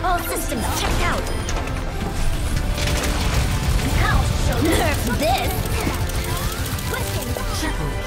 All systems checked out. Now, show nerf this. Triple